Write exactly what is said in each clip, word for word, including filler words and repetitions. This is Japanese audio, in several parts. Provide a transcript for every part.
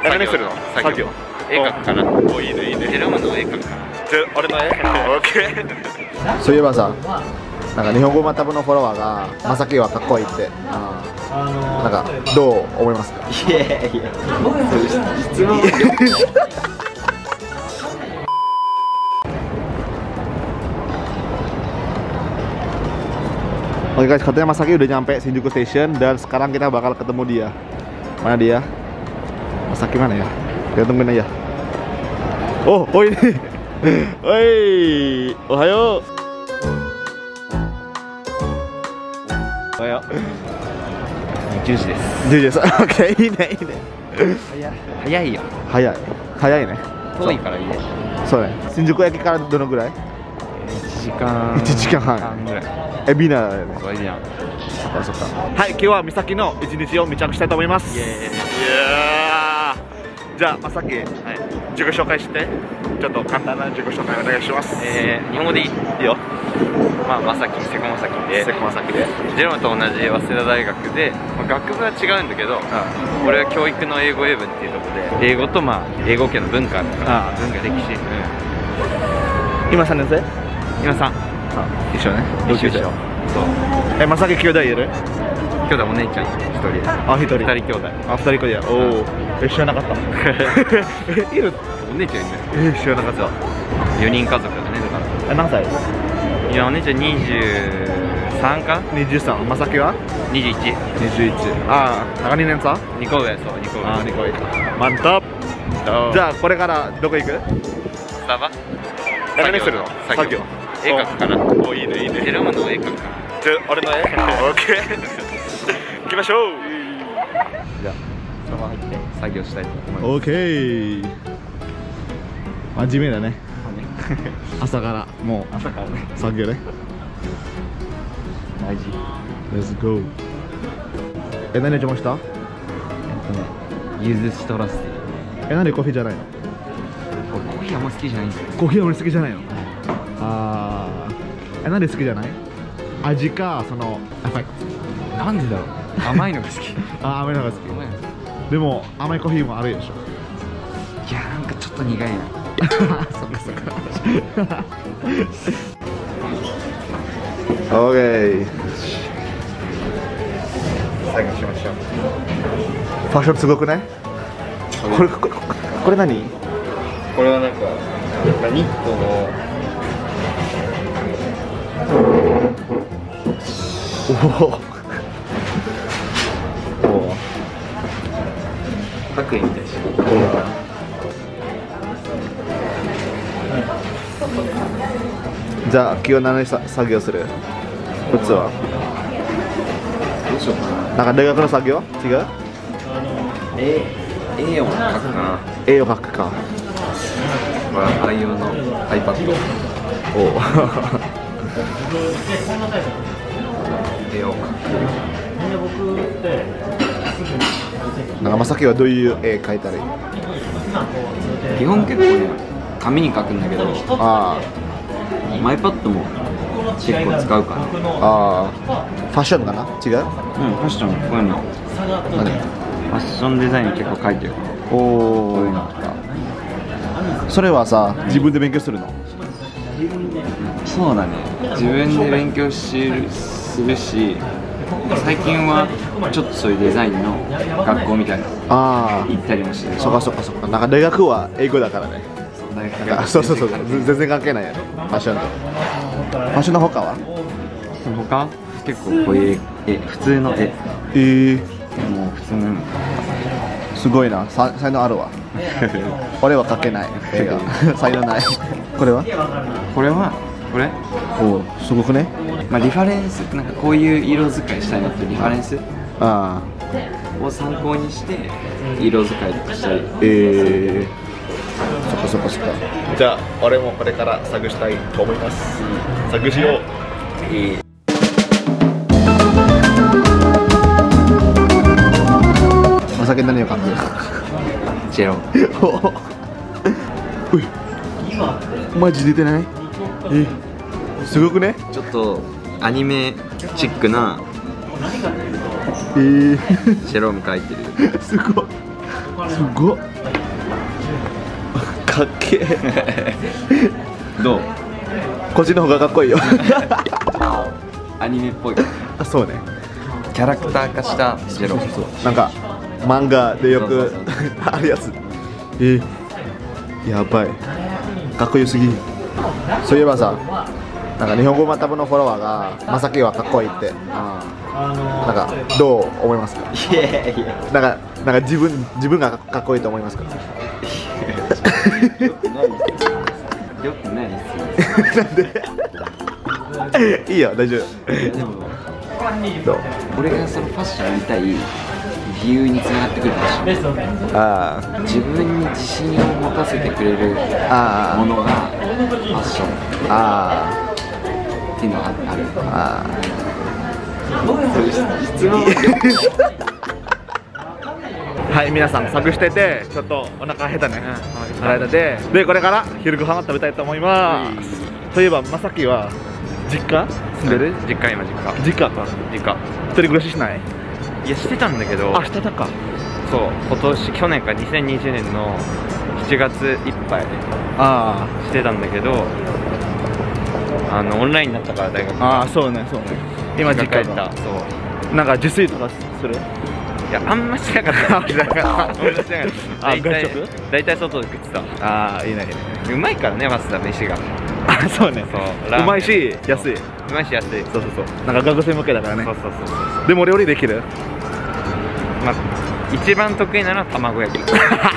何するの？作業。 絵描くかな。 お、いいねいいね。 ジェロムの絵描くかな。 じゃ俺の絵？オッケー。 そういえばさ、なんか日本語またぶのフォロワーがまさきはかっこいいって、なんかどう思いますか？ いやいや、質問。 Oke guys, katanya Mas Saki udah nyampe Shinjuku Station dan sekarang kita bakal ketemu dia. Mana dia? Mas Saki mana ya? Kita tungguin aja. Oh, oh ini. Woi, ohayo. Ohayo. じゅうじです。 じゅうじです。Oke, いいねいいね。 早いよ。 早い。早いね。 遠いからいいね。 そうね。新宿駅からどのぐらい？ いちじかん。 いちじかんはんぐらい。 エビナだよね。 そうじゃん。 そっかそっか。はい、今日は美咲の一日を密着したいと思います。 イエーイ。 いやー、じゃあまさき、はい、自己紹介して、ちょっと簡単な自己紹介お願いします。 えー、日本語でいい？いいよ。まあまさき、セコまさきで、 セコまさきで、 ジェロムと同じ早稲田大学で、まあ、学部は違うんだけど、うん、俺は教育の英語英文っていうところで、英語とまあ英語圏の文化とか、文化歴史、うん、 今さんねん生？ 今さん。 一緒ね。 一緒一緒。そう。 え、まさき兄弟いる？ 兄弟お姉ちゃん一人。 あ、一人。 二人兄弟。 あ、二人兄弟。おお。え、知らなかった。え、いる？ お姉ちゃんいるね。 え、知らなかった。 四人家族だねだから。 え、何歳？ いや、お姉ちゃん二十三か？ 二十三。まさきは？ 二十一。 二十一。ああ、二年差？ 二個上、そう二個上。 ああ、二個上。マンタップ。じゃあこれからどこ行く？ スタバ？ 何するの？作業。 絵描くかな。 お、いいねいいね。 ジェロムの絵描くかな。 じゃ俺の絵？オッケー。行きましょう。 じゃあスタバ入って作業したいと思います。 オッケー。真面目だね。朝からもう朝からね。 作業ね。 大事。 Let's go。え、何邪魔した？ えっとね、ゆずシトラス。 え、なんでコーヒーじゃないの？ 俺コーヒーあんま好きじゃないんだよ。 コーヒー俺好きじゃないの？あー、え、なんで好きじゃない？味か、そのエフェクト。 なんでだろう。甘いのが好き。 あ、甘いのが好き。 甘いの好き。 でも甘いコーヒーもあるでしょ。 いや、なんかちょっと苦いな。 そっかそっか。オーケー。作業しましょう。ファッションすごくない？これこれこれ何？ これはなんかニットの。 おお。 白衣みたいし。 じゃあ今日何さ作業する？普通はどうしようかな。 なんか大学の作業？違う？ 絵絵を描くかな。 絵を描くか。 これは愛用の iPad。 おお。 絵を描く。 なんかまさきはどういう絵描いたらいい？ 基本結構ね、紙に描くんだけど、 あ iPad も結構使うかな。 あ、ああ、ファッションかな？違う？ うん、ファッション、こういうの。 何？ ファッションデザイン結構描いてる。 おお。 こういうのとか。 それはさ、自分で勉強するの？ そうだね。自分で勉強しするし、最近はちょっとそういうデザインの学校みたいなあ行ったりもしてる。 あ、そっかそっかそっか。なんか大学は英語だからね。 大学なんかそうそうそう、全然関係ないやろ。ファッションと。ファッションの他は？ 他結構こういう絵、普通の絵。 ええー、 もう普通の。 すごいな、さ才能あるわ。俺は描けない絵が。才能ない。これは？ これはこれ？ おお、すごくね。 まあリファレンス、なんかこういう色使いしたいのってリファレンスあを参考にして色使いとかしたり。 ええー、そっかそっかそっか。じゃあ俺もこれから作したいと思います。作しよう。いい。お酒何を描く？ ジェロ。 おい、マジ出てない？え、すごくね？ ちょっとアニメチックなえー、 ジェロム描いてる。 すごい。 すごっかっけえどう？ こっちの方がかっこいいよアニメっぽい。 あ、そうね。 キャラクター化したジェロ。 なんか漫画でよくそうそうそうあるやつ。えー、やばい。かっこよすぎ。そういえばさ、なんか日本語またぶのフォロワーがまさきはかっこいいって。なんかどう思いますか？ いやいや。 なんかなんか自分自分がかっこいいと思いますか？ よくない。よくないですよ。 なんで？いいよ、大丈夫。 でもどう？ 俺がそのファッションやりたい理由につながってくるかもしれない。 あ自分に自信を持たせてくれるあものがファッションあっていうのはある。 ああ質問はい、皆さん作しててちょっとお腹減ったね。腹減ったで、でこれから昼ご飯を食べたいと思います。といえばまさきは実家住んでる？ 実家今実家実家か。 実家一人暮らししない？ いやしてたんだけど、 あ、してたか。 そう今年去年かにせんにじゅうねんのしちがついっぱいあしてたんだけど、あのオンラインになったから大学あ、ああ、そうね、そうね。今実家行った。 そうなんか自炊とかする？ いやあんましなかった。あんましなかったあ大体外食？ 大体外で食ってた。 ああ、いいね、いいね。 うまいからね、マスター飯が。 あ、そうね。 そううまいし安い。 うまいし安い。 そうそうそう。なんか学生向けだからね。 そうそうそうそう。 でも料理できる？ まあ一番得意なのは卵焼き。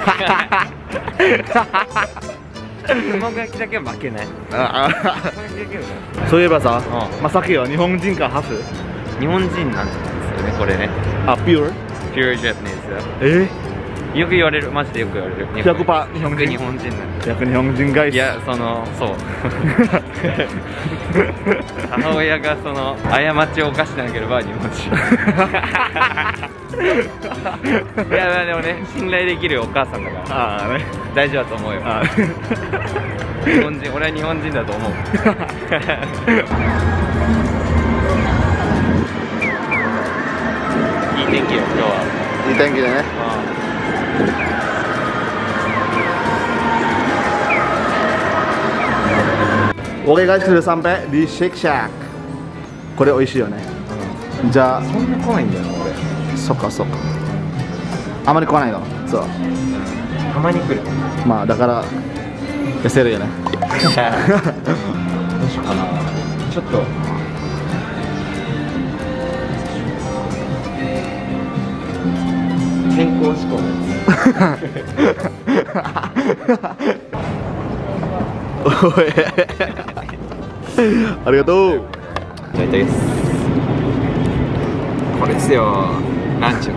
卵焼きだけは負けない。 ああ。 卵焼きだけはそういえばさ、 うんまさきは日本人かハーフ？ 日本人なんですよね、これね。 あ、ピュア？ ピュアジャパニーえズ。よく言われる、マジでよく言われる。 ひゃくパーセント日本人日本人なんで。 逆日本人がいいや、その、そう。母親がその過ちを犯してなければ日本人。いや、まあでもね、信頼できるお母さんだから。 ああね。 大丈夫だと思うよ。 あ日本人、俺は日本人だと思う。いい天気よ、今日は。 いい天気でね。俺がする三杯di Shake Shack。これ美味しいよね。じゃあ、 そんな来ないんだよな、俺。 そっかそっか。あまり来ないの。そう。 たまに来る。 まあだから痩せるよね。 どうしようかな。ちょっと。健康志向のやおいありがとう。 つ。大体です。これですよ。ランチは。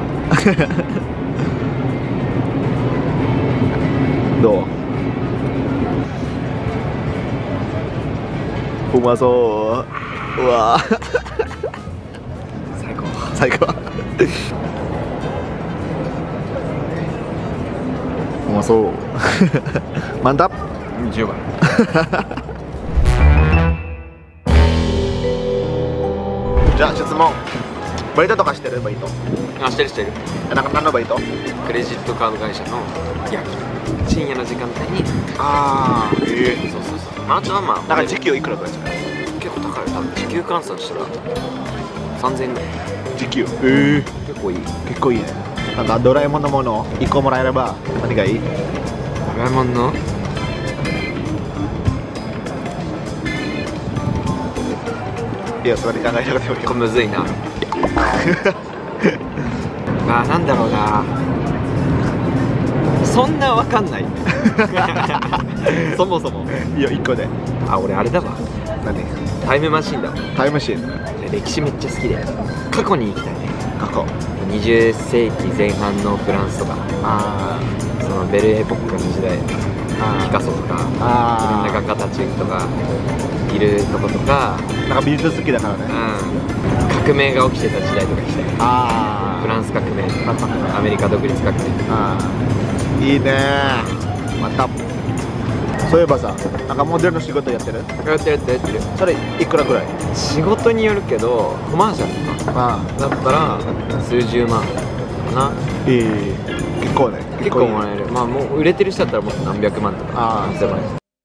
どう？うまそう。うわ最高。 最高。うまそう。mantap。 じゅうばん。 じゃあ質問。バイトとかしてる？バイト。 あ、してるしてる。 なんか何のバイト？ クレジットカード会社の夜勤。深夜の時間帯に。 ああ。ええ。 そうそうそう。まあ、あとはまあ。 なんか時給いくらぐらいですか？ 結構高いよ。多分時給換算したらさんぜんえんぐらい。 時給。ええ。 結構いい。 結構いいね。なんかドラえもんのものいっこもらえれば何がいい？ ドラえもんのいや、それ考えなくてもいいよ。 これむずいな。あー、なんだろうな。そんなわかんない。そもそも。 いいよ、いっこで。 あ、俺あれだわ。 何？ タイムマシンだわ。 タイムマシン。 歴史めっちゃ好きで過去に行きたいね。 過去。 にじゅっせいきぜん半のフランスとか、 あそのベルエポックの時代、 あ。 ピカソとか、いろんあな画家たちとかいるとことか、 あ。なんか美術好きだからね。 うん、革命が起きてた時代とかしたい。 ああ。 フランス革命、 あアメリカ独立革命。 ああ。いいね。また。そういえばさ、なんかモデルの仕事やってる？ やってるやってるやってる。 それいくらぐらい？ 仕事によるけど、コマーシャルとかあだったら数十万かな。 あ。いい。結構ね。 結構もらえる。まあもう売れてる人だったらもっと何百万とかあー何千万。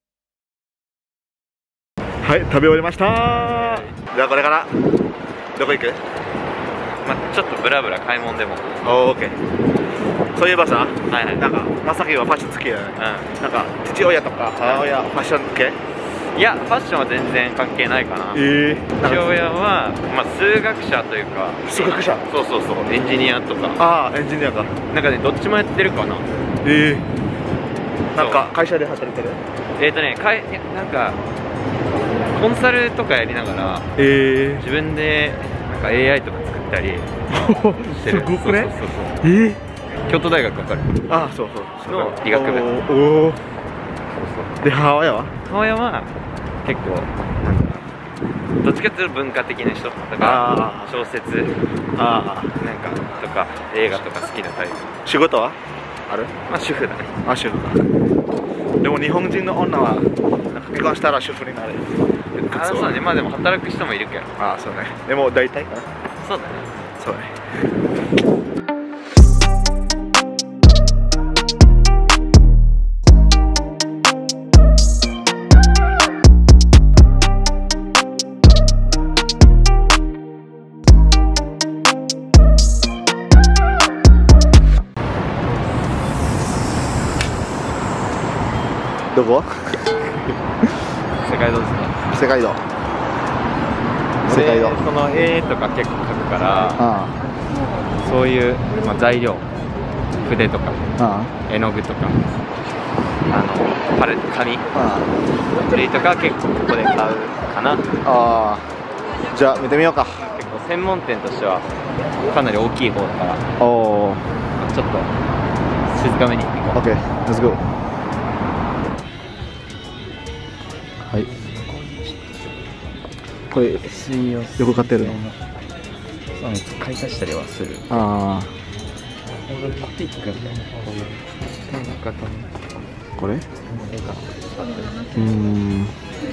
はい、食べ終わりましたじゃあこれからどこ行く？ まあちょっとブラブラ買い物でも。 おー、オッケー。そういえばさ、 はいはい。 なんかまさきはファッション好きだよね。なんか父親とか母親ファッション系？ いや、ファッションは全然関係ないかな。 ええ。 父親は、まあ、数学者というか。 数学者？ そうそうそう、エンジニアとか。 ああ、エンジニアか。 なんかね、どっちもやってるかな。 ええ。なんか会社で働いてる？ えっとね、かい、いやなんか。コンサルとかやりながら。 ええ。 自分で、なんか エーアイ とか作ったり。してる。 すごくね。 そうそうそう。 ええ。 京都大学わかる？ ああ、そうそう。 の理学部。 おお。で、母親は？ 母親は。結構。どっちかっていうと文化的な人だから小説あなんかとか映画とか好きなタイプ。 仕事はある？ まあ主婦だね。 あ、主婦か。でも日本人の女はなんか結婚したら主婦になる。 あ、そうね。まあでも働く人もいるけど。 あ、そうね。でも大体かな。 そうだね。 そうね。どこ？ 世界堂ですね。 世界堂。世界堂。 その絵とか結構描くから、 ああそういう、まあ、材料、筆とか、 ああ絵の具とか、あのパレット、紙、 あ類とか結構ここで買うかな。 ああ、じゃあ見てみようか。 結構専門店としてはかなり大きい方だから、 おお、 ちょっと静かめに行こう。 オッケー、レッツゴー。はい。これ水曜よく買ってるの？ そうね、買い足したりはする。 ああ。 ピックこういうペン型のこれ？ 絵がうーん。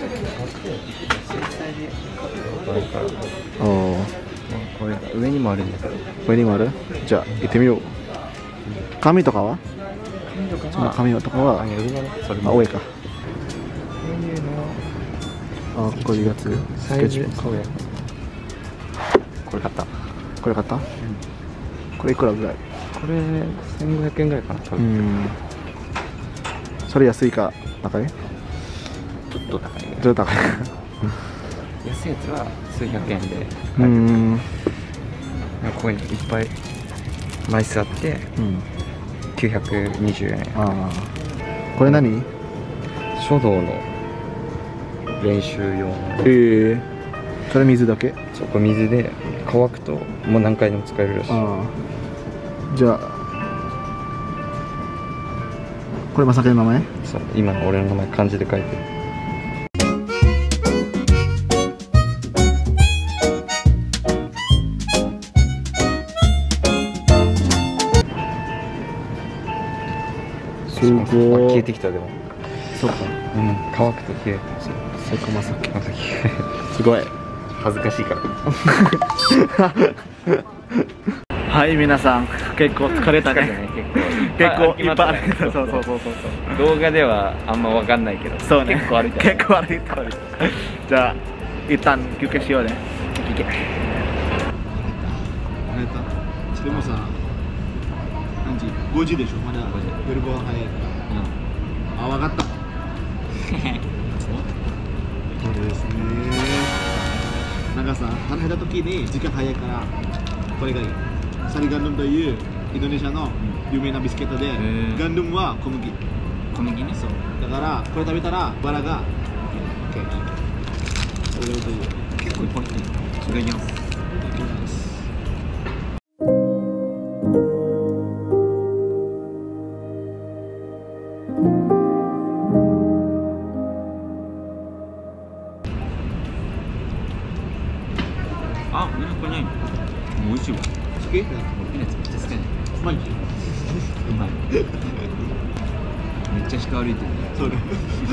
これからおお。 これが上にもあるんだけど。 上にもある？じゃあ行ってみよう。紙とかは？ 紙とかその紙とかは？ あ、上だね。それあ、 も上か。 こういうのあ、こういうやつ。スケッチブック。 これ買った。 これ買った？うん。これいくらぐらい？ これせんごひゃくえんぐらいかな、多う分。 ん。それ安いか高い？ ちょっと高いね。 ちょっと高い。 安いやつは数百円で。 うん。 ここにいっぱい枚数あって、 うん。 きゅうひゃくにじゅうえん。 ああ。これ何？ 書道の練習用の。 ええ。それ水だけ？ そこ水で乾くともう何回でも使えるらしい。 ああ。じゃあこれまさきの名前？ そう、今の俺の名前漢字で書いてる。 すごい。 消えてきた。でもそうか。 うん、乾くと消えて最高まさき。 まさきすごい。 恥ずかしいからはい、皆さん結構疲れたね。結構いっぱい歩いた。そうそうそうそう。 動画ではあんま分かんないけど、 そうね。 結構歩いた。 結構歩いた。じゃあ一旦休憩しようね。休憩。でもさ、何時？ごじでしょ。まだ夜ご飯早いから。あ、分かった。これですね。なんかさ、働いた時に時間早いからこれがいい。サリガンドゥムというインドネシアの有名なビスケットで、ガンドゥムは小麦。小麦ね、そう。だからこれ食べたらバラが OK。それで結構いっぱい入ってる。いただきます。いただきます。 あ、これない。美味しいわ。 好き？ ピーナッツめっちゃ好きだね。 マジ？ うまい。めっちゃ鹿歩いてるね。 そうね。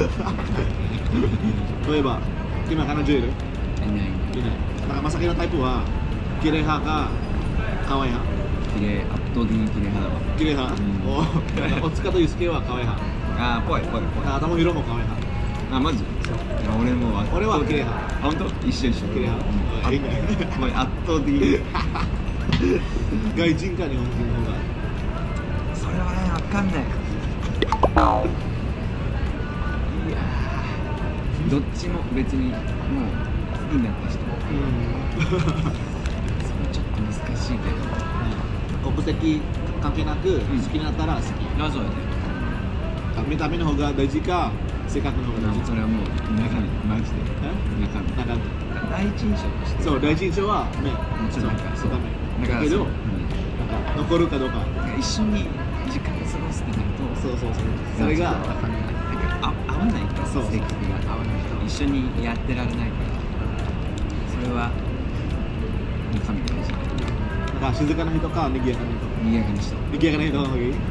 例えば今彼女いる？いない。いない。なんかまさきのタイプは綺麗派か可愛い派？ 綺麗、圧倒的に綺麗肌は。 綺麗派、うん、おおつかとゆすけは可愛い派。 ああ、ぽいぽいぽい。 あ、頭色も可愛い派。 あ、マジ？そう。いや、俺も俺は綺麗派。 あ、本当？一緒一緒。 綺麗派。 あ、いいね。もう圧倒的に。 外人か日本人の方が。 それはね、わかんない。いやー、どっちも別にもう好きになった人。うん。それちょっと難しいけど。 国籍関係なく好きになったら好き。 あ、そうやね。 見た目の方が大事か、性格の方が大事。 それはもう中身、マジで。中身。 中身。 第一印象として。そう、 第一印象は目。 もちろんなんかそう。 だからけど、残るかどうか。 一緒に時間過ごすってなると、 そうそうそう。それがなんかあ合わないから、性格が合わないと一緒にやってられないから、それは中身大事。 なんか静かな人か賑やかな人。 賑やかな人。 賑やかな人の方がいい。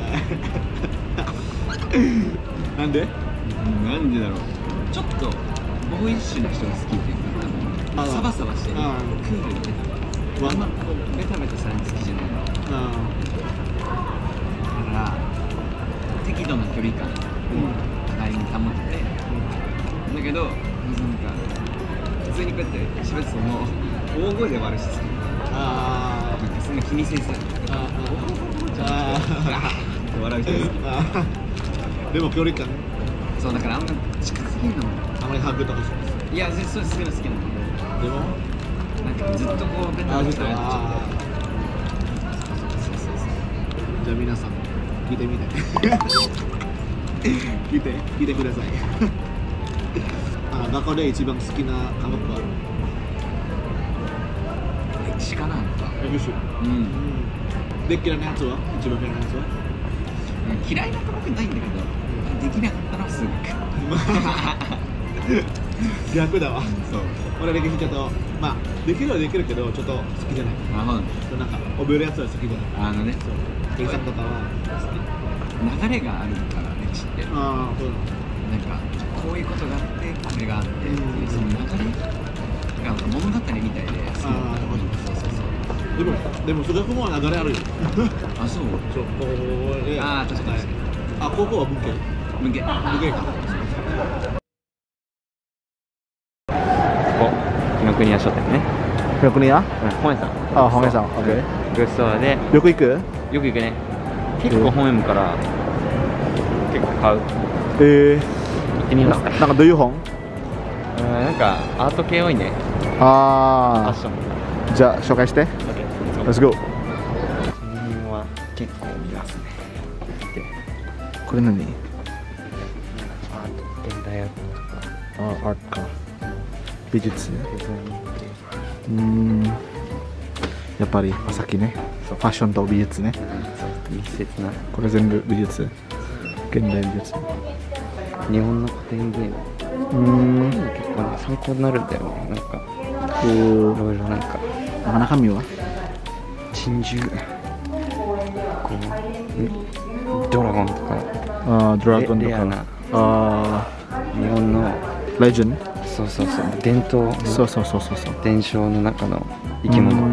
なんで？ なんでだろう。ちょっとボーイッシュな人が好きっていうか、サバサバしてる、クールで。あんまこうベタベタされるの好きじゃないの。だから適度な距離感を互いに保ってて、だけどなんか普通にこうやって喋ってても大声で悪いし好き。ああ。なんかそんな気にせず。ああ。って笑う人好き。でも距離感。そうだからあんま近すぎるの。あまりハグとかしない。いや全然そういうの好きなんだけど。でも。なんかずっとこうベタベタやっちゃって。じゃあ皆さん聞いてみて。聞いて聞いてください。あ、学校で一番好きな科目は歴史かな。歴史。うん。で嫌いなやつは？一番嫌いなやつは？嫌いな科目ないんだけど、できなかったのは数学。逆だわ。そう。俺歴史ちょっとまあできるはできるけどちょっと好きじゃない。あ、そうなんだ。なんか覚えるやつは好きじゃない。あのね。そう。計算とかは好き。流れがあるから歴史って。ああ、そうなんだ。なんかこういうことがあってこれがあってっていうその流れが物語みたいで好きなんだ。そうそうそう。でもでも数学も流れあるよ。あ、そう。そう。こうああ確かに。あ、高校は文系。文系。文系か。 紀ノ国屋書店ね。 紀ノ国屋？ 本屋さん。 あ、本屋さん。オッケー。 ブックストアで。 よく行く？ よく行くね。結構本読むから結構買う。 ええ。 行ってみますか。 なんかどういう本？ うん、なんかアート系多いね。 ああ。 ファッション。 じゃあ紹介して。Let's go。 この辺は結構見ますね。 これ何？ アート現代アートとか。 あ、アートか。美術。うん。やっぱりさっきね、ファッションと美術ね。 密接な。これ全部美術。現代美術。 日本の古典芸能。 うん。 結構ね参考になるんだよね。なんか。いろいろなんか。 中身は？ 珍獣。こうドラゴンとか。 ああ、ドラゴンとか。 ああ。 日本の。 レジェンド。 そうそうそう。伝統。 そうそうそうそうそう。 伝承の中の生き物。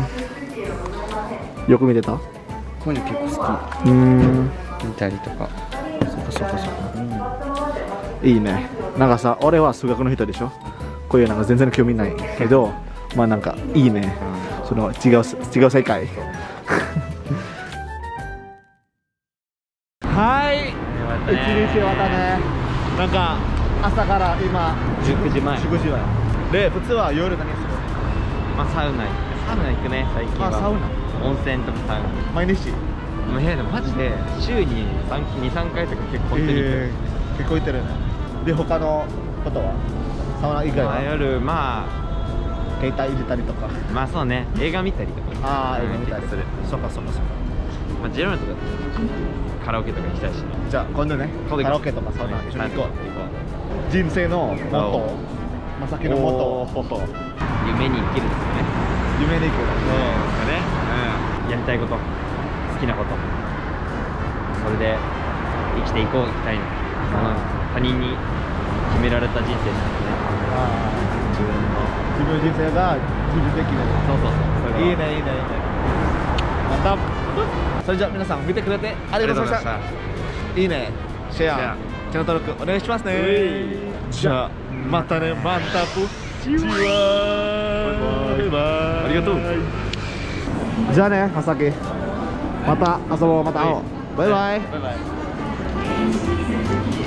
よく見てた？ こういうの結構好き。 うん。 見たりとか。 そっかそっかそっか。いいね。なんかさ、俺は数学の人でしょ。こういうなんか全然興味ないけど、まあなんかいいね。その違う違う世界。はい。一日終わったね。なんか朝から今じゅうくじまえ。 じゅうくじまえ。で普通は夜何する？ まあサウナサウナ行くね最近は。 あ、サウナ。 温泉とかサウナ。 毎日？ もう部屋でマジで週ににさんかいとか結構本当に行く。 えー、結構行ってるね。で他のことは？サウナ以外は？ 夜まあ携帯いじったりとか。 まあそうね、映画見たりとか。 ああ、映画見たりする。 そうかそうかそうか。 まあジェロナとかカラオケとか行きたいし。 じゃあ今度ね、カラオケとかサウナ一緒に行こう。人生のモットー、まさきのモットー。 夢に生きるんですよね。 夢に生きる。 そうですよね。うん。やりたいこと、好きなこと、それで生きていこうみたいな。他人に決められた人生ですね。 ああ。自分の自分の人生が自分で決める。 そうそうそう。 いいねいいねいいね。 mantap. それじゃあ皆さん見てくれてありがとうございました。いいね、シェア、チャンネル登録お願いしますね。じゃあまたね、マンタプチワー、バイバイ。ありがとう。じゃあね、まさき。また遊ぼう、また会おう。バイバイ。 バイバイ。